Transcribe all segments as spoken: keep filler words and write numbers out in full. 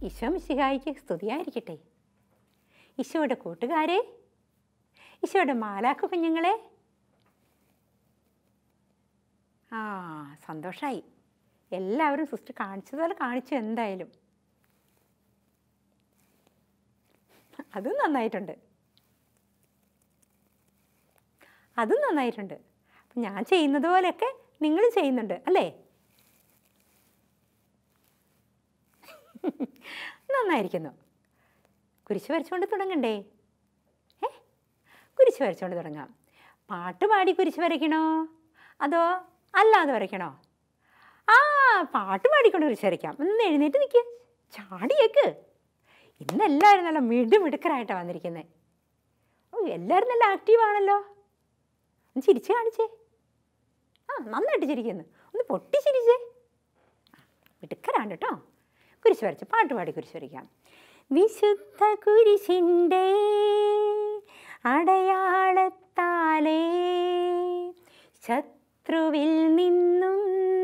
ഈശോ മിശിഹായിക്ക് സ്തുതിയായിരിക്കട്ടെ. ഈശോയുടെ കൂട്ടുകാരെ, ഈശോയുടെ മാലാഖ കുഞ്ഞുങ്ങളെ, ആ സന്തോഷമായി. എല്ലാവരും സിസ്റ്റർ കാണിച്ചതുപോലെ കാണിച്ചു. എന്തായാലും അതും നന്നായിട്ടുണ്ട്, അതും നന്നായിട്ടുണ്ട്. അപ്പം ഞാൻ ചെയ്യുന്നത് പോലെയൊക്കെ നിങ്ങൾ ചെയ്യുന്നുണ്ട് അല്ലേ? നന്നായിരിക്കുന്നു. കുരിശ് വരച്ചുകൊണ്ട് തുടങ്ങണ്ടേ? ഏ കുരിശ് വരച്ചുകൊണ്ട് തുടങ്ങാം. പാട്ട് പാടി കുരിശ് വരയ്ക്കണോ അതോ അല്ലാതെ വരയ്ക്കണോ? ആ പാട്ട് പാടിക്കൊണ്ട് കുരിശ് വരയ്ക്കാം. ഒന്ന് എഴുന്നേറ്റ് നിൽക്കുക, ചാടിയേക്ക്. ഇന്ന് എല്ലാവരും നല്ല മിടുമിടുക്കരായിട്ടാണ് വന്നിരിക്കുന്നത്. ഓ എല്ലാവരും നല്ല ആക്റ്റീവാണല്ലോ. ഒന്ന് ചിരിച്ച് കാണിച്ചേ. ആ നന്നായിട്ട് ചിരിക്കുന്നു. ഒന്ന് പൊട്ടി ചിരിച്ചേ. മിടുക്കരാണ് കേട്ടോ. കുരിശ് വരച്ച് പാട്ട് പാടി കുരിശ് വരയ്ക്കാം. വിശുദ്ധ കുരിശിൻ്റെ അടയാളത്താലേ ശത്രുവിൽ നിന്നും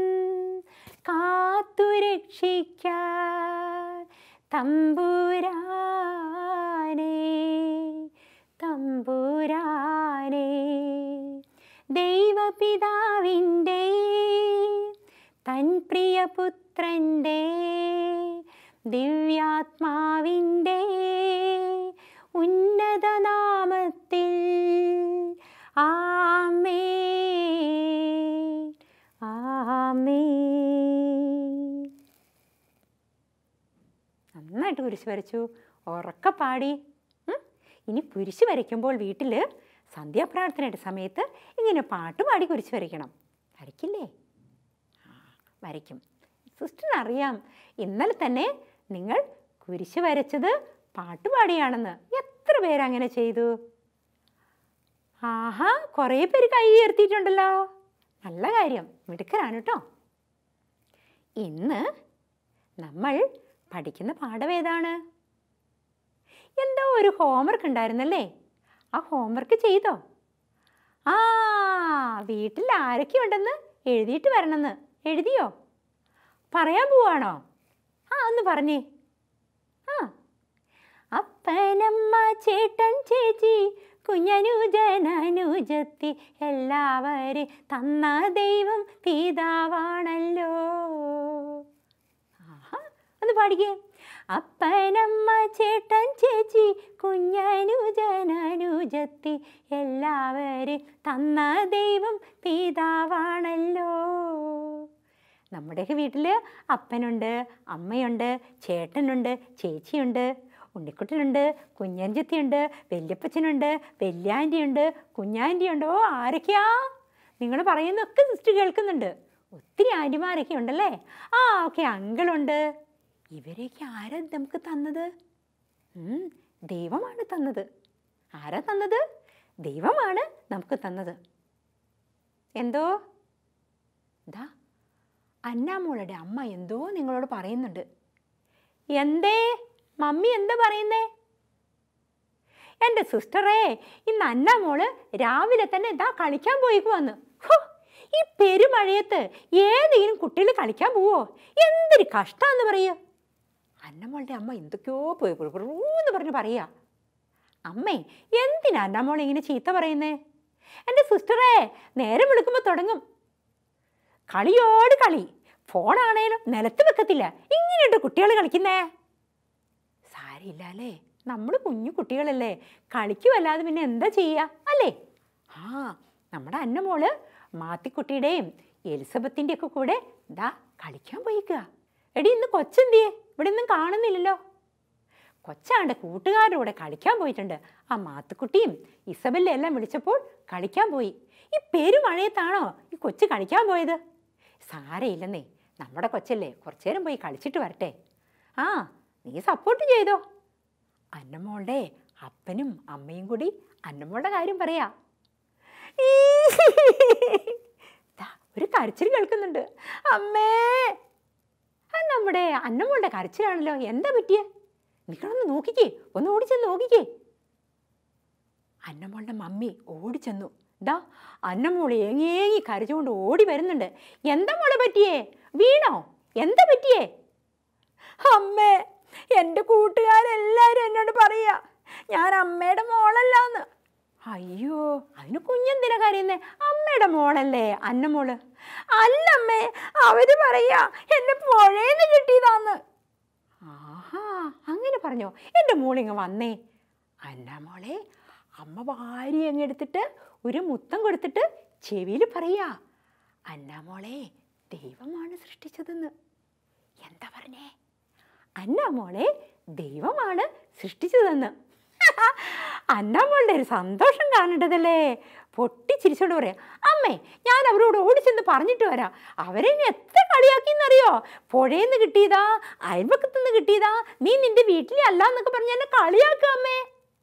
കാത്തുരക്ഷിക്കാൻ തമ്പുരാനേ തമ്പുരാനേ ദൈവപിതാവിൻ്റെ തൻ പ്രിയപുത്രൻ്റെ ദിവ്യാത്മാവിൻ്റെ ഉന്നത നാമത്തിൽ ആമേൻ ആമേൻ. നന്നായിട്ട് കുരിശ് വരച്ചു, ഉറക്കെ പാടി. ഇനി കുരിശ് വരയ്ക്കുമ്പോൾ വീട്ടിൽ സന്ധ്യാപ്രാർത്ഥനയുടെ സമയത്ത് ഇങ്ങനെ പാട്ട് പാടി കുരിശ് വരയ്ക്കണം. വരയ്ക്കില്ലേ? ആ വരയ്ക്കും. സിസ്റ്ററിനറിയാം, ഇന്നലെ തന്നെ നിങ്ങൾ കുരിശ് വരച്ചത് പാട്ടുപാടിയാണെന്ന്. എത്ര പേരങ്ങനെ ചെയ്തു? ആഹാ, കുറേ പേര് കൈ ഉയർത്തിയിട്ടുണ്ടല്ലോ. നല്ല കാര്യം, മിടുക്കരാണ് കേട്ടോ. ഇന്ന് നമ്മൾ പഠിക്കുന്ന പാഠം ഏതാണ്? എന്തോ ഒരു ഹോംവർക്ക് ഉണ്ടായിരുന്നല്ലേ? ആ ഹോംവർക്ക് ചെയ്തോ? ആ വീട്ടിൽ ആരൊക്കെയുണ്ടെന്ന് എഴുതിയിട്ട് വരണമെന്ന്. എഴുതിയോ? പറയാൻ പോവാണോ? ആ ഒന്ന് പറഞ്ഞേ. ആ അപ്പനമ്മ ചേട്ടൻ ചേച്ചി കുഞ്ഞനുജനനുജത്തി എല്ലാവരും തന്ന ദൈവം പിതാവാണല്ലോ. ആഹാ ഒന്ന് പാടിക്കേ. അപ്പനമ്മ ചേട്ടൻ ചേച്ചി കുഞ്ഞനുജനനുജത്തി എല്ലാവരും തന്ന ദൈവം പിതാവാണല്ലോ. നമ്മുടെയൊക്കെ വീട്ടിൽ അപ്പനുണ്ട്, അമ്മയുണ്ട്, ചേട്ടനുണ്ട്, ചേച്ചിയുണ്ട്, ഉണ്ണിക്കുട്ടനുണ്ട്, കുഞ്ഞഞ്ചത്തിയുണ്ട്, വല്യപ്പച്ചനുണ്ട്, വല്യാൻ്റിയുണ്ട്, കുഞ്ഞാൻ്റിയുണ്ട്. ഓ ആരൊക്കെയാ? നിങ്ങൾ പറയുന്നതൊക്കെ സിസ്റ്റർ കേൾക്കുന്നുണ്ട്. ഒത്തിരി ആൻറ്റിമാരൊക്കെ ഉണ്ടല്ലേ? ആ ഓക്കെ, അങ്കിളുണ്ട്. ഇവരെയൊക്കെ ആരാ നമുക്ക് തന്നത്? ദൈവമാണ് തന്നത്. ആരാ തന്നത്? ദൈവമാണ് നമുക്ക് തന്നത്. എന്തോ ദാ അന്നാമോളുടെ അമ്മ എന്തോ നിങ്ങളോട് പറയുന്നുണ്ട്. എന്തേ മമ്മി എന്താ പറയുന്നേ? എൻ്റെ സിസ്റ്ററേ, ഇന്ന് അന്നാമോള് രാവിലെ തന്നെ ഇതാ കളിക്കാൻ പോയിക്ക് വന്ന്. ഹോ, ഈ പെരുമഴയത്ത് ഏതെങ്കിലും കുട്ടികൾ കളിക്കാൻ പോവോ? എന്തൊരു കഷ്ടാന്ന് പറയുക. അന്നമോളുടെ അമ്മ എന്തൊക്കെയോ പോയി എന്ന് പറഞ്ഞ് പറയുക. അമ്മേ, എന്തിനാ അന്നാമോൾ ഇങ്ങനെ ചീത്ത പറയുന്നേ? എൻ്റെ സിസ്റ്ററേ, നേരം വിളിക്കുമ്പോൾ തുടങ്ങും കളിയോട് കളി. ഫോണാണേലും നിലത്ത് വെക്കത്തില്ല. ഇങ്ങനെയുണ്ട് കുട്ടികൾ കളിക്കുന്നേ. സാരമില്ല അല്ലേ, നമ്മൾ കുഞ്ഞു കുട്ടികളല്ലേ, കളിക്കുമല്ലാതെ പിന്നെ എന്താ ചെയ്യുക അല്ലേ? ആ നമ്മുടെ അന്നമോള് മാത്തിക്കുട്ടിയുടെയും എലിസബത്തിൻ്റെ ഒക്കെ കൂടെ ഇതാ കളിക്കാൻ പോയിക്കുക. എടി ഇന്ന് കൊച്ചെന്തിയേ? ഇവിടെ ഒന്നും കാണുന്നില്ലല്ലോ. കൊച്ചാണ്ട് കൂട്ടുകാരുടെ കൂടെ കളിക്കാൻ പോയിട്ടുണ്ട്. ആ മാത്തുക്കുട്ടിയും ഇസബെല്ലാം എല്ലാം വിളിച്ചപ്പോൾ കളിക്കാൻ പോയി. ഈ പെരുമഴയത്താണോ ഈ കൊച്ച് കളിക്കാൻ പോയത്? സാരയില്ലെന്നേ, നമ്മുടെ കൊച്ചല്ലേ, കുറച്ചു നേരം പോയി കളിച്ചിട്ട് വരട്ടെ. ആ നീ സപ്പോർട്ട് ചെയ്തോ. അന്നമോളുടെ അപ്പനും അമ്മയും കൂടി അന്നമോളുടെ കാര്യം പറയാ. ഒരു കരച്ചിൽ കേൾക്കുന്നുണ്ട്. അമ്മേ, അത് നമ്മുടെ അന്നമോളുടെ കരച്ചിലാണല്ലോ. എന്താ പറ്റിയേ? നിങ്ങളൊന്ന് നോക്കിക്കേ, ഒന്ന് ഓടിച്ചെന്ന് നോക്കിക്കേ. അന്നമോളുടെ മമ്മി ഓടിച്ചെന്നു. ദാ അന്നമോള് ഏങ്ങേങ്ങി കരച്ചുകൊണ്ട് ഓടി വരുന്നുണ്ട്. എന്താ മോളെ പറ്റിയേ? വീണോ? എന്താ പറ്റിയേ? അമ്മേ, എൻ്റെ കൂട്ടുകാരെല്ലാവരും എന്നോട് പറയുക ഞാൻ അമ്മയുടെ മോളല്ലാന്ന്. അയ്യോ, അതിന് കുഞ്ഞെന്തിനാ കരയുന്നേ? അമ്മയുടെ മോളല്ലേ അന്നമോള്. അല്ലമ്മേ, അവര് പറയാ എന്നെ പുഴേന്ന് കിട്ടിയതാന്ന്. ആഹാ, അങ്ങനെ പറഞ്ഞോ? എൻ്റെ മോളിങ്ങ് വന്നേ. അന്നമോളെ അമ്മ വാരി അങ്ങെടുത്തിട്ട് ഒരു മുത്തം കൊടുത്തിട്ട് ചെവിയിൽ പറയാ, അന്നമോളെ ദൈവമാണ് സൃഷ്ടിച്ചതെന്ന്. എന്താ പറഞ്ഞേ? അന്നമോളെ ദൈവമാണ് സൃഷ്ടിച്ചതെന്ന്. അന്നമോളുടെ ഒരു സന്തോഷം കാണേണ്ടതല്ലേ. പൊട്ടിച്ചിരിച്ചോണ്ട് പറയാം, അമ്മേ ഞാൻ അവരോട് ഓടിച്ചെന്ന് പറഞ്ഞിട്ട് വരാം. അവരെ ഇനി എത്ര കളിയാക്കിന്നറിയോ? പുഴയെന്ന് കിട്ടിയതാ, അയൽപക്കത്തുനിന്ന് കിട്ടിയതാ, നീ നിന്റെ വീട്ടിലെ അല്ല എന്നൊക്കെ പറഞ്ഞ് എന്നെ കളിയാക്കുക അമ്മേ.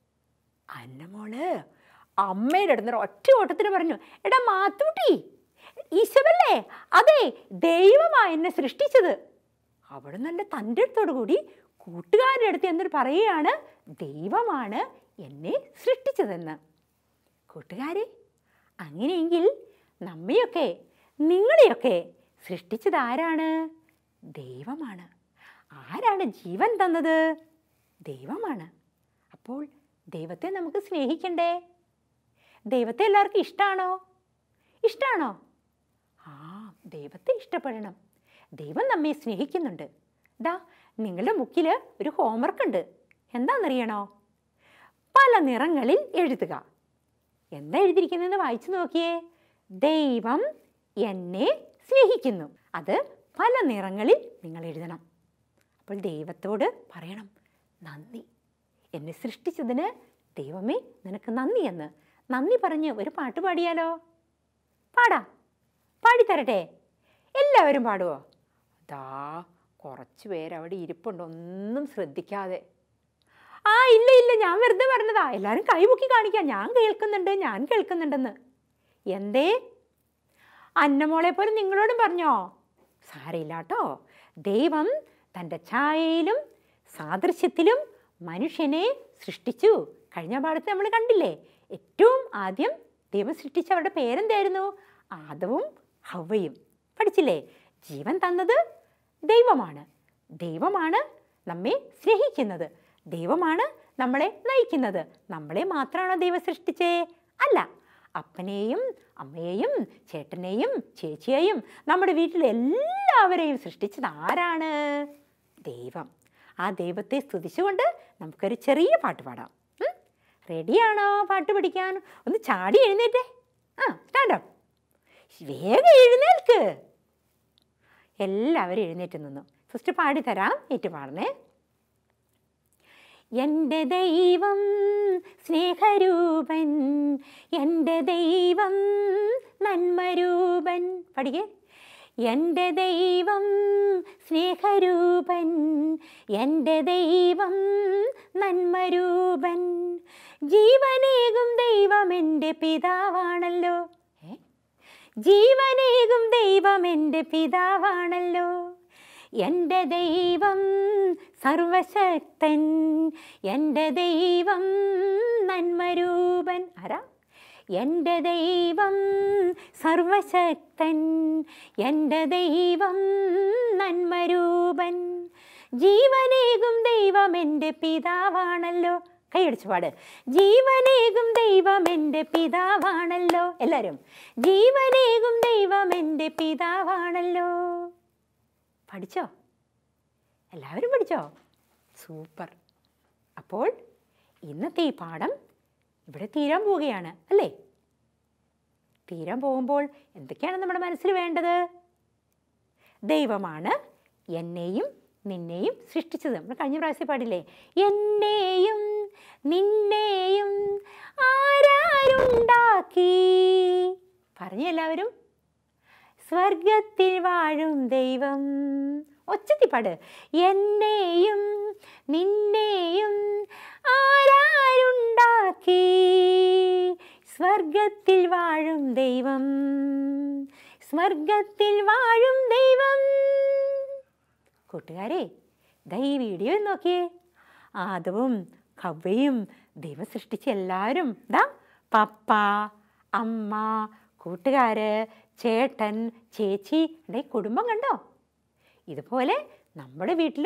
അന്നമോള് അമ്മയുടെ അടുത്ത് ഒറ്റ ഓട്ടത്തിന് പറഞ്ഞു, എടാ മാത്തൂട്ടി, ഈശോവല്ലേ, അതെ ദൈവമാ എന്നെ സൃഷ്ടിച്ചത്. അവിടെ നല്ല തൻ്റെ അടുത്തോടു കൂടി കൂട്ടുകാരുടെ അടുത്ത് എന്നിട്ട് പറയുകയാണ്, ദൈവമാണ് എന്നെ സൃഷ്ടിച്ചതെന്ന്. കൂട്ടുകാരെ, അങ്ങനെയെങ്കിൽ നമ്മയൊക്കെ നിങ്ങളെയൊക്കെ സൃഷ്ടിച്ചത് ആരാണ്? ദൈവമാണ്. ആരാണ് ജീവൻ തന്നത്? ദൈവമാണ്. അപ്പോൾ ദൈവത്തെ നമുക്ക് സ്നേഹിക്കണ്ടേ? ദൈവത്തെ എല്ലാവർക്കും ഇഷ്ടമാണോ? ഇഷ്ടമാണോ? ആ, ദൈവത്തെ ഇഷ്ടപ്പെടണം. ദൈവം നമ്മെ സ്നേഹിക്കുന്നുണ്ട്. ദാ നിങ്ങളുടെ ബുക്കിൽ ഒരു ഹോംവർക്ക് ഉണ്ട്. എന്താണെന്നറിയണോ? പല നിറങ്ങളിൽ എഴുതുക. എന്താ എഴുതിയിരിക്കുന്നതെന്ന് വായിച്ചു നോക്കിയേ. ദൈവം എന്നെ സ്നേഹിക്കുന്നു. അത് പല നിറങ്ങളിൽ നിങ്ങൾ എഴുതണം. അപ്പോൾ ദൈവത്തോട് പറയണം, നന്ദി, എന്നെ സൃഷ്ടിച്ചതിന് ദൈവമേ നിനക്ക് നന്ദി എന്ന്. നന്ദി പറഞ്ഞ് ഒരു പാട്ട് പാടിയാലോ? പാടാം. പാടിത്തരട്ടെ? എല്ലാവരും പാടുമോ? അതാ കുറച്ച് പേരവിടെ ഇരിപ്പുണ്ട്, ഒന്നും ശ്രദ്ധിക്കാതെ. ആ ഇല്ല ഇല്ല, ഞാൻ വെറുതെ പറഞ്ഞതാ. എല്ലാവരും കൈപൊക്കി കാണിക്കാം, ഞാൻ കേൾക്കുന്നുണ്ട് ഞാൻ കേൾക്കുന്നുണ്ടെന്ന്. എന്തേ? അന്നമോളെ പോലെ നിങ്ങളോടും പറഞ്ഞോ? സാരയില്ല കേട്ടോ. ദൈവം തൻ്റെ ഛായയിലും സാദൃശ്യത്തിലും മനുഷ്യനെ സൃഷ്ടിച്ചു. കഴിഞ്ഞ പാഠത്തിൽ നമ്മൾ കണ്ടില്ലേ, ഏറ്റവും ആദ്യം ദൈവം സൃഷ്ടിച്ചവരുടെ പേരെന്തായിരുന്നു? ആദവും ഹവ്വയും. പഠിച്ചില്ലേ? ജീവൻ തന്നത് ദൈവമാണ്. ദൈവമാണ് നമ്മെ സ്നേഹിക്കുന്നത്. ദൈവമാണ് നമ്മളെ നയിക്കുന്നത്. നമ്മളെ മാത്രമാണോ ദൈവം സൃഷ്ടിച്ചേ? അല്ല. അപ്പനെയും അമ്മയെയും ചേട്ടനെയും ചേച്ചിയെയും നമ്മുടെ വീട്ടിലെ എല്ലാവരെയും സൃഷ്ടിച്ചത് ആരാണ്? ദൈവം. ആ ദൈവത്തെ സ്തുതിച്ചുകൊണ്ട് നമുക്കൊരു ചെറിയ പാട്ട് പാടാം. റെഡിയാണോ പാട്ട് പഠിക്കാൻ? ഒന്ന് ചാടി എഴുന്നേറ്റേ. ആ, സ്റ്റാൻഡപ്പ്. വേഗം എഴുന്നേൽക്ക്. എല്ലാവരും എഴുന്നേറ്റ് നിന്നു. ഫസ്റ്റ് പാടിത്തരാം, ഏറ്റു പാടണേ. എൻ്റെ ദൈവം സ്നേഹരൂപൻ, എൻ്റെ ദൈവം നന്മരൂപൻ. പഠിക്കേ. എൻ്റെ ദൈവം സ്നേഹരൂപൻ, എൻ്റെ ദൈവം നന്മരൂപൻ. ജീവനേകും ദൈവം എൻ്റെ പിതാവാണല്ലോ. ജീവനേകും ദൈവം എൻ്റെ പിതാവാണല്ലോ. എൻ്റെ ദൈവം സർവശക്തൻ, എൻ്റെ ദൈവം നന്മരൂപൻ. ആരാ? എൻ്റെ ദൈവം സർവശക്തൻ, എൻ്റെ ദൈവം നന്മരൂപൻ. ജീവനേകും ദൈവം എൻ്റെ പിതാവാണല്ലോ. കൈയടിച്ചു പാട്. ജീവനേകും ദൈവം എൻ്റെ പിതാവാണല്ലോ. എല്ലാവരും ജീവനേകും ദൈവം എൻ്റെ പിതാവാണല്ലോ. പഠിച്ചോ? എല്ലാവരും പഠിച്ചോ? സൂപ്പർ. അപ്പോൾ ഇന്നത്തെ ഈ പാഠം ഇവിടെ തീരാൻ പോവുകയാണ് അല്ലേ? തീരാൻ പോകുമ്പോൾ എന്തൊക്കെയാണ് നമ്മുടെ മനസ്സിൽ വേണ്ടത്? ദൈവമാണ് എന്നെയും നിന്നെയും സൃഷ്ടിച്ചത്. നമ്മൾ കഴിഞ്ഞ പ്രാവശ്യം പാടില്ലേ, എന്നെയും നിന്നെയും ആരാരുണ്ടാക്കി? പറഞ്ഞു എല്ലാവരും. സ്വർഗത്തിൽ വാഴും ദൈവം. ഒച്ചത്തിപ്പാട്. എന്നെയും നിന്നെയും ആരാരുണ്ടാക്കി? സ്വർഗത്തിൽ വാഴും ദൈവം, സ്വർഗത്തിൽ വാഴും ദൈവം. കൂട്ടുകാരെ, ദാ ഈ വീഡിയോ നോക്കിയേ. ആദവും ഹവ്വയും ദൈവം സൃഷ്ടിച്ച എല്ലാവരും, ദാ പപ്പ, അമ്മ, കൂട്ടുകാര്, ചേട്ടൻ, ചേച്ചി, ഇവിടെ കുടുംബം കണ്ടോ? ഇതുപോലെ നമ്മുടെ വീട്ടിലും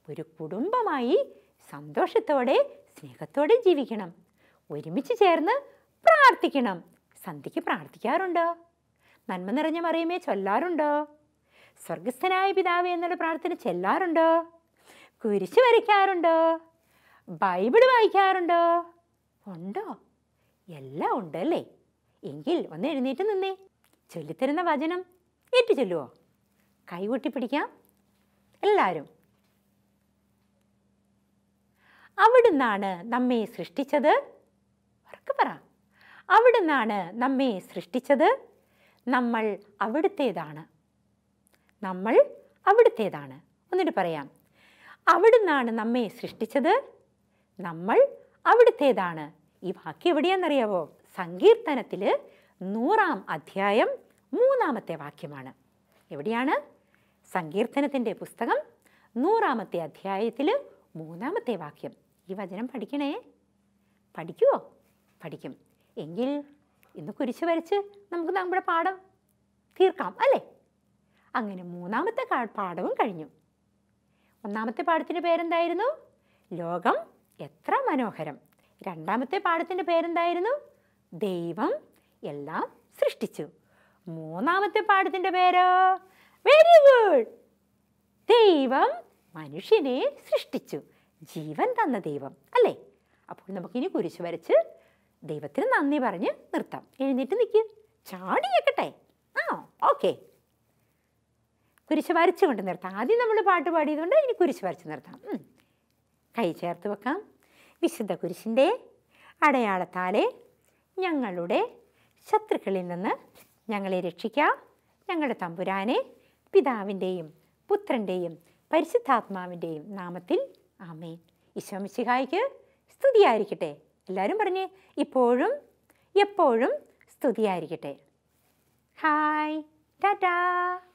ഒരു കുടുംബമായി സന്തോഷത്തോടെ സ്നേഹത്തോടെ ജീവിക്കണം. ഒരുമിച്ച് ചേർന്ന് പ്രാർത്ഥിക്കണം. സന്ധ്യയ്ക്ക് പ്രാർത്ഥിക്കാറുണ്ടോ? നന്മ നിറഞ്ഞ മറിയമേ ചൊല്ലാറുണ്ടോ? സ്വർഗസ്ഥനായ പിതാവേ എന്നുള്ള പ്രാർത്ഥന ചെല്ലാറുണ്ടോ? കുരിശ് വരയ്ക്കാറുണ്ടോ? ബൈബിൾ വായിക്കാറുണ്ടോ? ഉണ്ടോ? എല്ലാം ഉണ്ടല്ലേ? എങ്കിൽ ഒന്ന് എഴുന്നേറ്റ് നിന്നേ. ചൊല്ലിത്തരുന്ന വചനം ഏറ്റു ചൊല്ലുവോ? കൈകൊട്ടി പിടിക്കാം എല്ലാവരും. അവിടുന്നാണ് നമ്മെ സൃഷ്ടിച്ചത്. ഉറക്കെ പറ. അവിടുന്നാണ് നമ്മെ സൃഷ്ടിച്ചത്. നമ്മൾ അവിടുത്തേതാണ്. നമ്മൾ അവിടുത്തേതാണ്. ഒന്നിട്ട് പറയാം. അവിടുന്നാണ് നമ്മെ സൃഷ്ടിച്ചത്. നമ്മൾ അവിടുത്തേതാണ്. ഈ വാക്യം എവിടെയാണെന്നറിയാവോ? സങ്കീർത്തനത്തിൽ നൂറാം അധ്യായം മൂന്നാമത്തെ വാക്യമാണ്. എവിടെയാണ്? സങ്കീർത്തനത്തിൻ്റെ പുസ്തകം നൂറാമത്തെ അധ്യായത്തിൽ മൂന്നാമത്തെ വാക്യം. ഈ വചനം പഠിക്കണേ. പഠിക്കുമോ? പഠിക്കും. എങ്കിൽ ഇന്ന് കുരിശ് വരച്ച് നമുക്ക് നമ്മുടെ പാഠം തീർക്കാം അല്ലേ? അങ്ങനെ മൂന്നാമത്തെ പാഠവും കഴിഞ്ഞു. ഒന്നാമത്തെ പാഠത്തിൻ്റെ പേരെന്തായിരുന്നു? ലോകം എത്ര മനോഹരം. രണ്ടാമത്തെ പാഠത്തിൻ്റെ പേരെന്തായിരുന്നു? ദൈവം എല്ലാം സൃഷ്ടിച്ചു. മൂന്നാമത്തെ പാഠത്തിൻ്റെ പേരോ? Very good. ദൈവം മനുഷ്യനെ സൃഷ്ടിച്ചു. ജീവൻ തന്ന ദൈവം അല്ലേ? അപ്പോൾ നമുക്കിനി കുരിശ് വരച്ച് ദൈവത്തിന് നന്ദി പറഞ്ഞ് നിർത്താം. എഴുന്നേറ്റ് നിൽക്ക്. ചാടി കേൾക്കട്ടെ. ആ ഓക്കെ. കുരിശ് വരച്ച് കൊണ്ട് നിർത്താം. ആദ്യം നമ്മൾ പാട്ട് പാടിയതുകൊണ്ട് ഇനി കുരിശ് വരച്ച് നിർത്താം. കൈ ചേർത്ത് വെക്കാം. വിശുദ്ധ കുരിശിൻ്റെ അടയാളത്താലെ ഞങ്ങളുടെ ശത്രുക്കളിൽ നിന്ന് ഞങ്ങളെ രക്ഷിക്കാം. ഞങ്ങളുടെ തമ്പുരാനെ, പിതാവിൻ്റെയും പുത്രൻ്റെയും പരിശുദ്ധാത്മാവിൻ്റെയും നാമത്തിൽ ആമേൻ. ഈശോ മിശിഹായ്ക്ക് സ്തുതിയായിരിക്കട്ടെ. എല്ലാവരും പറഞ്ഞേ, ഇപ്പോഴും എപ്പോഴും സ്തുതിയായിരിക്കട്ടെ. ഹായ്, ടാറ്റാ.